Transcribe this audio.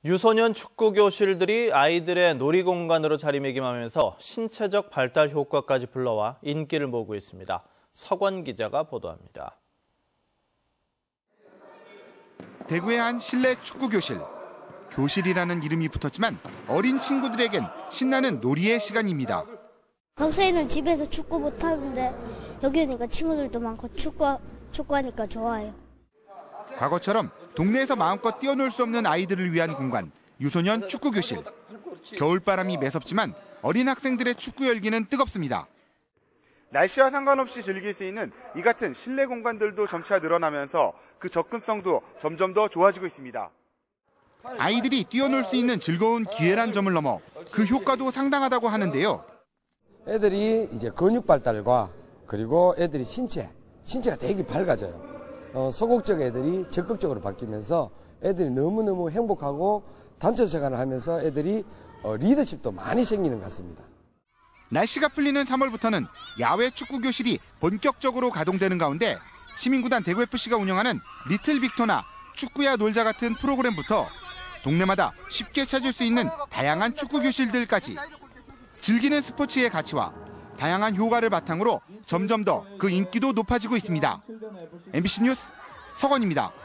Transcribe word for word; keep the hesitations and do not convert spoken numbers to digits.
유소년 축구 교실들이 아이들의 놀이공간으로 자리매김하면서 신체적 발달 효과까지 불러와 인기를 모으고 있습니다. 서권 기자가 보도합니다. 대구의 한 실내 축구 교실. 교실이라는 이름이 붙었지만 어린 친구들에겐 신나는 놀이의 시간입니다. 평소에는 집에서 축구 못하는데 여기 오니까 친구들도 많고 축구, 축구하니까 좋아요. 과거처럼 동네에서 마음껏 뛰어놀 수 없는 아이들을 위한 공간, 유소년 축구 교실. 겨울바람이 매섭지만 어린 학생들의 축구 열기는 뜨겁습니다. 날씨와 상관없이 즐길 수 있는 이 같은 실내 공간들도 점차 늘어나면서 그 접근성도 점점 더 좋아지고 있습니다. 아이들이 뛰어놀 수 있는 즐거운 기회란 점을 넘어 그 효과도 상당하다고 하는데요. 애들이 이제 근육 발달과 그리고 애들이 신체, 신체가 되게 밝아져요. 어, 소극적 애들이 적극적으로 바뀌면서 애들이 너무너무 행복하고 단체 생활을 하면서 애들이 어, 리더십도 많이 생기는 것 같습니다. 날씨가 풀리는 삼월부터는 야외 축구 교실이 본격적으로 가동되는 가운데 시민구단 대구에프씨가 운영하는 리틀 빅토나 축구야 놀자 같은 프로그램부터 동네마다 쉽게 찾을 수 있는 다양한 축구 교실들까지 즐기는 스포츠의 가치와 다양한 효과를 바탕으로 점점 더 그 인기도 높아지고 있습니다. 엠비씨 뉴스 서건입니다.